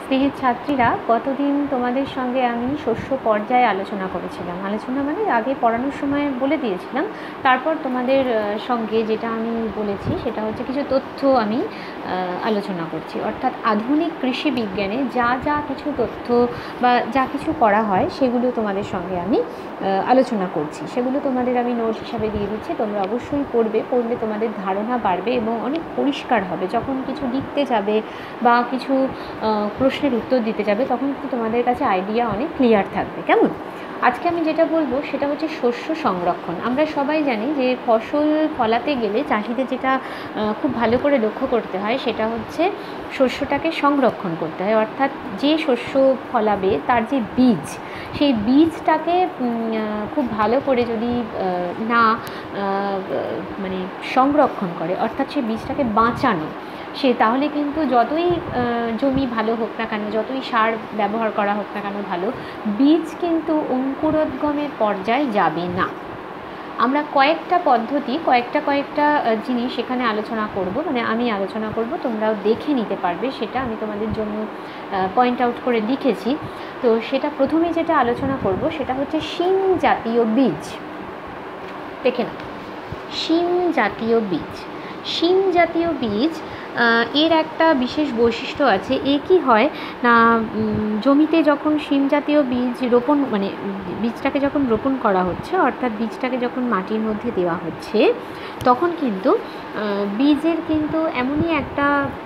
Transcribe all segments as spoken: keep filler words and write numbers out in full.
স্নেহের ছাত্রীরা, গতদিন তোমাদের সঙ্গে আমি শস্য পর্যায়ে আলোচনা করেছিলাম। আলোচনা মানে আগে পড়ানোর সময় বলে দিয়েছিলাম, তারপর তোমাদের সঙ্গে যেটা আমি বলেছি সেটা হচ্ছে কিছু তথ্য আমি আলোচনা করছি। অর্থাৎ আধুনিক কৃষি বিজ্ঞানে যা যা কিছু তথ্য বা যা কিছু করা হয় সেগুলো তোমাদের সঙ্গে আমি আলোচনা করছি। সেগুলো তোমাদের আমি নোট হিসাবে দিয়ে দিচ্ছি, তোমরা অবশ্যই পড়বে। পড়লে তোমাদের ধারণা বাড়বে এবং অনেক পরিষ্কার হবে। যখন কিছু লিখতে যাবে বা কিছু প্রশ্নের উত্তর দিতে যাবে তখন কিন্তু তোমাদের কাছে আইডিয়া অনেক ক্লিয়ার থাকবে। কেমন? আজকে আমি যেটা বলবো সেটা হচ্ছে শস্য সংরক্ষণ। আমরা সবাই জানি যে ফসল ফলাতে গেলে চাষিদের যেটা খুব ভালো করে লক্ষ্য করতে হয় সেটা হচ্ছে শস্যটাকে সংরক্ষণ করতে হয়। অর্থাৎ যে শস্য ফলাবে তার যে বীজ, সেই বীজটাকে খুব ভালো করে যদি না মানে সংরক্ষণ করে, অর্থাৎ সেই বীজটাকে বাঁচানো, সে তাহলে কিন্তু যতই জমি ভালো হোক না কেন, যতই সার ব্যবহার করা হোক না কেন ভালো, বীজ কিন্তু অঙ্কুরোদ্গমের পর্যায়ে যাবে না। আমরা কয়েকটা পদ্ধতি, কয়েকটা কয়েকটা জিনিস এখানে আলোচনা করব, মানে আমি আলোচনা করব, তোমরাও দেখে নিতে পারবে। সেটা আমি তোমাদের জন্য পয়েন্ট আউট করে লিখেছি। তো সেটা প্রথমে যেটা আলোচনা করব সেটা হচ্ছে শিম জাতীয় বীজ। দেখে না, শিম জাতীয় বীজ। শিম জাতীয় বীজ এর একটা বিশেষ বৈশিষ্ট্য আছে। এ কী হয় না, জমিতে যখন শিম জাতীয় বীজ রোপণ, মানে বীজটাকে যখন রোপণ করা হচ্ছে, অর্থাৎ বীজটাকে যখন মাটির মধ্যে দেওয়া হচ্ছে, তখন কিন্তু বীজের কিন্তু এমনই একটা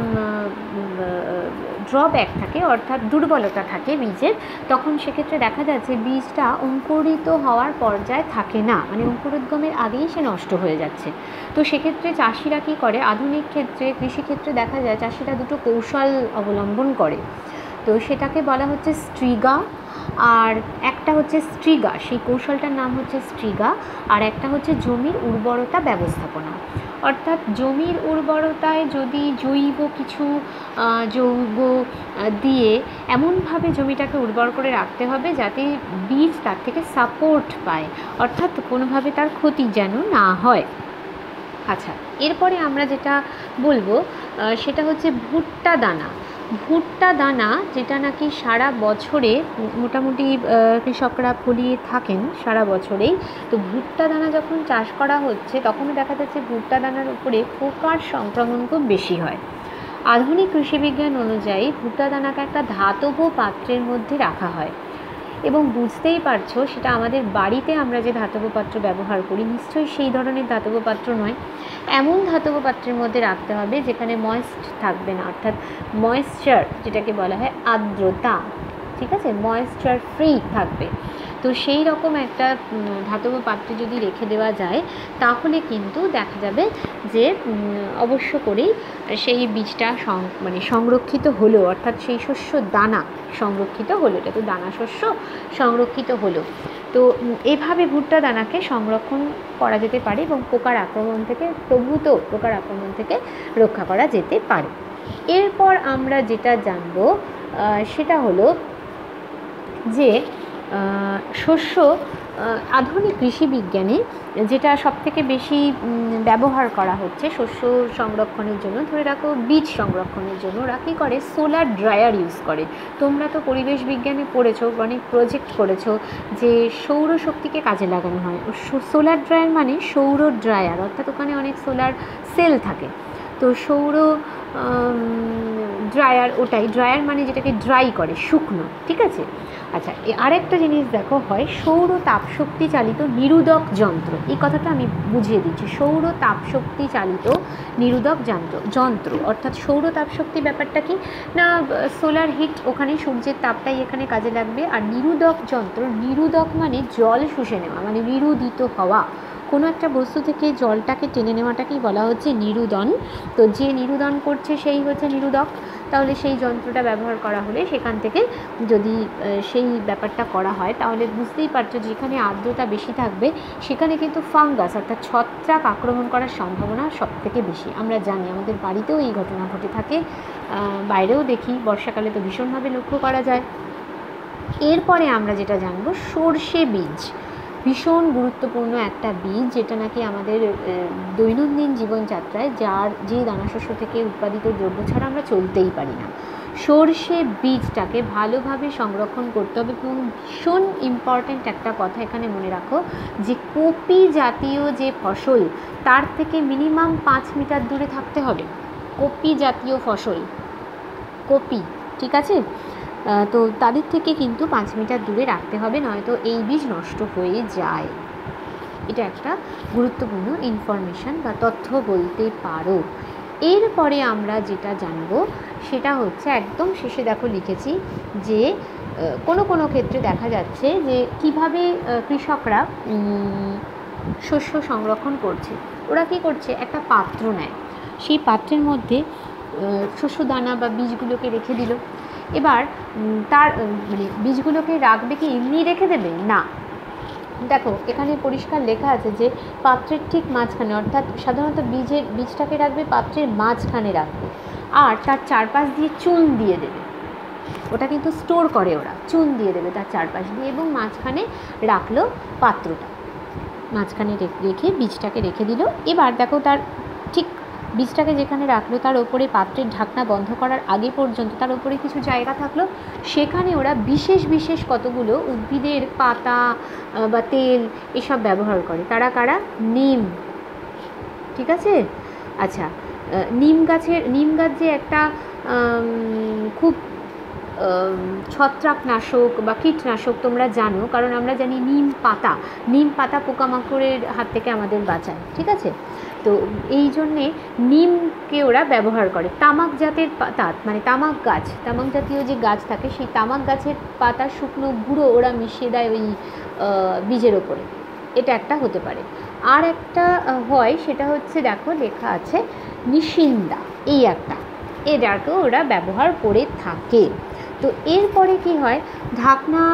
ড্রব্যাক থাকে, অর্থাৎ দুর্বলতা থাকে বীজের। তখন সেক্ষেত্রে দেখা যাচ্ছে বীজটা অঙ্কুরিত হওয়ার পর্যায়ে থাকে না, মানে অঙ্কুরোদ্গমের আগেই সে নষ্ট হয়ে যাচ্ছে। তো সেক্ষেত্রে চাষিরা কী করে, আধুনিক ক্ষেত্রে কৃষিক্ষেত্রে দেখা যায় চাষিরা দুটো কৌশল অবলম্বন করে। তো সেটাকে বলা হচ্ছে স্ট্রিগা, আর একটা হচ্ছে স্ট্রিগা, সেই কৌশলটার নাম হচ্ছে স্ট্রিগা। আর একটা হচ্ছে জমির উর্বরতা ব্যবস্থাপনা। অর্থাৎ জমির উর্বরতায় যদি জৈব কিছু যৌগ দিয়ে এমনভাবে জমিটাকে উর্বর করে রাখতে হবে যাতে বীজ তার থেকে সাপোর্ট পায়, অর্থাৎ কোনোভাবে তার ক্ষতি যেন না হয়। আচ্ছা, এরপরে আমরা যেটা বলবো সেটা হচ্ছে ভুট্টা দানা। ভুট্টা দানা যেটা নাকি সারা বছরে মোটামুটি কৃষকরা ফলিয়ে থাকেন সারা বছরেই। তো ভুট্টা দানা যখন চাষ করা হচ্ছে তখনও দেখা যাচ্ছে ভুট্টা দানার উপরে পোকার সংক্রমণ খুব বেশি হয়। আধুনিক কৃষিবিজ্ঞান অনুযায়ী ভুট্টা দানাকে একটা ধাতব পাত্রের মধ্যে রাখা হয়, এবং বুঝতেই পারছো সেটা আমাদের বাড়িতে আমরা যে ধাতব পাত্র ব্যবহার করি নিশ্চয়ই সেই ধরনের ধাতব পাত্র নয়। এমন ধাতব পাত্রের মধ্যে রাখতে হবে যেখানে ময়েস্ট থাকবে না, অর্থাৎ ময়েশ্চার যেটাকে বলা হয় আর্দ্রতা, ঠিক আছে, ময়েশ্চার ফ্রি থাকবে। তো সেই রকম একটা ধাতব পাত্রে যদি রেখে দেওয়া যায় তাহলে কিন্তু দেখা যাবে যে অবশ্য করেই সেই বীজটা মানে সংরক্ষিত হলো, অর্থাৎ সেই শস্য দানা সংরক্ষিত হলো। এটা তো দানা শস্য, সংরক্ষিত হলো। তো এভাবে ভুট্টা দানাকে সংরক্ষণ করা যেতে পারে এবং পোকার আক্রমণ থেকে, প্রভূত পোকার আক্রমণ থেকে রক্ষা করা যেতে পারে। এরপর আমরা যেটা জানব সেটা হলো যে শস্য আধুনিক কৃষি বিজ্ঞানে যেটা সবথেকে বেশি ব্যবহার করা হচ্ছে শস্য সংরক্ষণের জন্য, ধরে রাখো বীজ সংরক্ষণের জন্য, ওরা কী করে, সোলার ড্রায়ার ইউজ করে। তোমরা তো পরিবেশ বিজ্ঞানে পড়েছো, অনেক প্রজেক্ট করেছো যে সৌরশক্তিকে কাজে লাগানো হয়। সোলার ড্রায়ার মানে সৌর ড্রায়ার, অর্থাৎ ওখানে অনেক সোলার সেল থাকে। তো সৌর ড্রায়ার, ওটাই ড্রায়ার মানে যেটাকে ড্রাই করে, শুকনো, ঠিক আছে। আচ্ছা, আরেকটা জিনিস দেখো হয় সৌর তাপশক্তি চালিত নিরোধক যন্ত্র। এই কথাটা আমি বুঝিয়ে দিচ্ছি। সৌর তাপশক্তি চালিত নিরোধক যন্ত্র যন্ত্র অর্থাৎ সৌর তাপশক্তি ব্যাপারটা কি না, সোলার হিট, ওখানে সূর্যের তাপটাই এখানে কাজে লাগবে। আর নিরোধক যন্ত্র, নিরোধক মানে জল শুষে নেওয়া, মানে নিরোধিত হওয়া, কোনো একটা বস্তু থেকে জলটাকে টেনে নেওয়াটাকেই বলা হচ্ছে নিরুদন। তো যে নিরুদন করছে সেই হচ্ছে নিরোধক। তাহলে সেই যন্ত্রটা ব্যবহার করা হলে সেখান থেকে যদি সেই ব্যাপারটা করা হয় তাহলে বুঝতেই পারছো যেখানে আর্দ্রতা বেশি থাকবে সেখানে কিন্তু ফাঙ্গাস অর্থাৎ ছত্রাক আক্রমণ করার সম্ভাবনা সব থেকে বেশি। আমরা জানি আমাদের বাড়িতেও এই ঘটনা ঘটে থাকে, বাইরেও দেখি, বর্ষাকালে তো ভীষণভাবে লক্ষ্য করা যায়। এরপরে আমরা যেটা জানবো সর্ষে বীজ। ভীষণ গুরুত্বপূর্ণ একটা বীজ, যেটা নাকি আমাদের দৈনন্দিন জীবনযাত্রায় যার যে দানাশস্য থেকে উৎপাদিত দ্রব্য ছাড়া আমরা চলতেই পারি না। সর্ষে বীজটাকে ভালোভাবে সংরক্ষণ করতে হবে। এবং ভীষণ ইম্পর্ট্যান্ট একটা কথা এখানে মনে রাখো, যে কপি জাতীয় যে ফসল তার থেকে মিনিমাম পাঁচ মিটার দূরে থাকতে হবে। কপি জাতীয় ফসল, কপি, ঠিক আছে, তো তাদের থেকে কিন্তু পাঁচ মিটার দূরে রাখতে হবে, নয়তো এই বীজ নষ্ট হয়ে যায়। এটা একটা গুরুত্বপূর্ণ ইনফরমেশান বা তথ্য বলতে পারো। এরপরে আমরা যেটা জানবো সেটা হচ্ছে একদম শেষে দেখো লিখেছি যে কোনো কোনো ক্ষেত্রে দেখা যাচ্ছে যে কিভাবে কৃষকরা শস্য সংরক্ষণ করছে। ওরা কি করছে, একটা পাত্র নেয়, সেই পাত্রের মধ্যে শস্য দানা বা বীজগুলোকে রেখে দিল। এবার তার মানে বীজগুলোকে রাখবে কি এমনি রেখে দেবে না, দেখো এখানে পরিষ্কার লেখা আছে যে পাত্রের ঠিক মাঝখানে, অর্থাৎ সাধারণত বীজের বীজটাকে রাখবে পাত্রের মাঝখানে রাখবে, আর তার চারপাশ দিয়ে চুন দিয়ে দেবে। ওটা কিন্তু স্টোর করে ওরা, চুন দিয়ে দেবে তার চারপাশ দিয়ে, এবং মাঝখানে রাখলো পাত্রটা, মাঝখানে রেখে বীজটাকে রেখে দিল। এবার দেখো তার ঠিক বীজটাকে যেখানে রাখলো তার ওপরে পাত্রের ঢাকনা বন্ধ করার আগে পর্যন্ত তার ওপরে কিছু জায়গা থাকলো, সেখানে ওরা বিশেষ বিশেষ কতগুলো উদ্ভিদের পাতা বা তেল এসব ব্যবহার করে। তারা কারা? নিম, ঠিক আছে। আচ্ছা, নিম গাছের নিম গাছ যে একটা খুব ছত্রাকনাশক বা কীটনাশক তোমরা জানো, কারণ আমরা জানি নিম পাতা নিম পাতা পোকামাকড়ের হাত থেকে আমাদের বাঁচায়, ঠিক আছে। তো এই জন্যে নিমকে ওরা ব্যবহার করে। তামাক জাতের পাতা, মানে তামাক গাছ, তামাক জাতীয় যে গাছ থাকে সেই তামাক গাছের পাতা শুকনো গুঁড়ো ওরা মিশিয়ে দেয় ওই বীজের ওপরে, এটা একটা হতে পারে। আর একটা হয়, সেটা হচ্ছে দেখো লেখা আছে নিশিন্দা, এই একটা, এটাকেও ওরা ব্যবহার করে থাকে। তো এরপরে কি হয়, ঢাকনা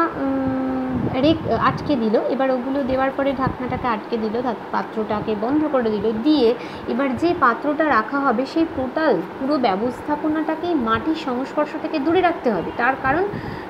রেখ আটকে দিল। এবার ওগুলো দেওয়ার পরে ঢাকনাটাকে আটকে দিল, পাত্রটাকে বন্ধ করে দিল, দিয়ে এবার যে পাত্রটা রাখা হবে সেই টোটাল পুরো ব্যবস্থাপনাটাকেই মাটির সংস্পর্শ থেকে দূরে রাখতে হবে। তার কারণ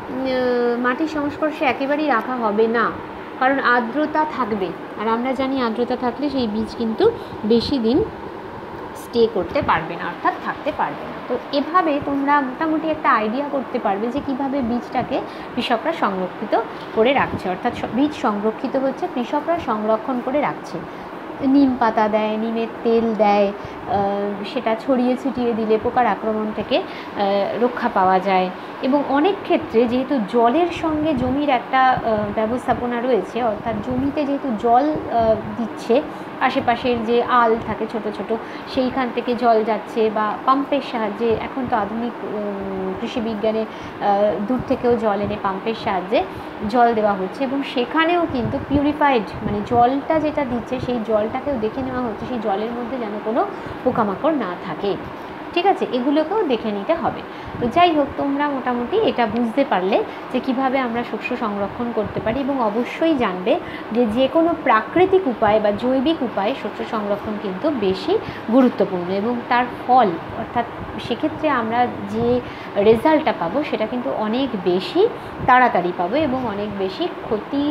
মাটির সংস্পর্শে একেবারেই রাখা হবে না, কারণ আর্দ্রতা থাকবে, আর আমরা জানি আর্দ্রতা থাকলে সেই বীজ কিন্তু বেশি দিন স্টে করতে পারবে না, অর্থাৎ থাকতে পারবে না। তো এভাবে তোমরা মোটামুটি একটা আইডিয়া করতে পারবে যে কিভাবে বীজটাকে কৃষকরা সংরক্ষিত করে রাখছে, অর্থাৎ বীজ সংরক্ষিত হচ্ছে, কৃষকরা সংরক্ষণ করে রাখছে। নিম পাতা দেয়, নিমের তেল দেয়, সেটা ছড়িয়ে ছিটিয়ে দিলে পোকার আক্রমণ থেকে রক্ষা পাওয়া যায়। এবং অনেক ক্ষেত্রে যেহেতু জলের সঙ্গে জমির একটা ব্যবস্থাপনা রয়েছে, অর্থাৎ জমিতে যেহেতু জল দিচ্ছে, আশেপাশের যে আল থাকে ছোট ছোট, সেইখান থেকে জল যাচ্ছে, বা পাম্পের সাহায্যে, এখন তো আধুনিক কৃষি বিজ্ঞানে দূর থেকেও জল এনে পাম্পের সাহায্যে জল দেওয়া হচ্ছে, এবং সেখানেও কিন্তু পিউরিফাইড, মানে জলটা যেটা দিচ্ছে সেই জলটাকেও দেখে নেওয়া হচ্ছে সেই জলের মধ্যে যেন কোনো পোকামাকড় না থাকে, ঠিক আছে। এগুলোকেও দেখে নিতে হবে। তো যাই হোক, তোমরা মোটামুটি এটা বুঝতে পারলে যে কিভাবে আমরা শস্য সংরক্ষণ করতে পারি, এবং অবশ্যই জানবে যে যে কোনো প্রাকৃতিক উপায় বা জৈবিক উপায়ে শস্য সংরক্ষণ কিন্তু বেশি গুরুত্বপূর্ণ, এবং তার ফল, অর্থাৎ সেক্ষেত্রে আমরা যে রেজাল্টটা পাবো সেটা কিন্তু অনেক বেশি তাড়াতাড়ি পাবো, এবং অনেক বেশি ক্ষতি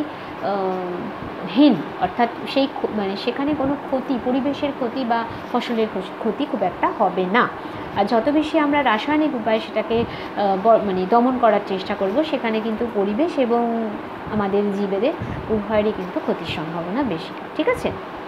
হীন, অর্থাৎ সেই মানে সেখানে কোনো ক্ষতি, পরিবেশের ক্ষতি বা ফসলের ক্ষতি খুব একটা হবে না। আর যত বেশি আমরা রাসায়নিক উপায়ে সেটাকে মানে দমন করার চেষ্টা করব, সেখানে কিন্তু পরিবেশ এবং আমাদের জীবেদের উভয়েরই কিন্তু ক্ষতির সম্ভাবনা বেশি, ঠিক আছে।